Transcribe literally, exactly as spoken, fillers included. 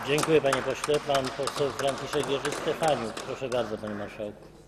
Dziękuję, panie pośle. Pan poseł Franciszek Jerzy Stefaniuk. Proszę bardzo, panie marszałku.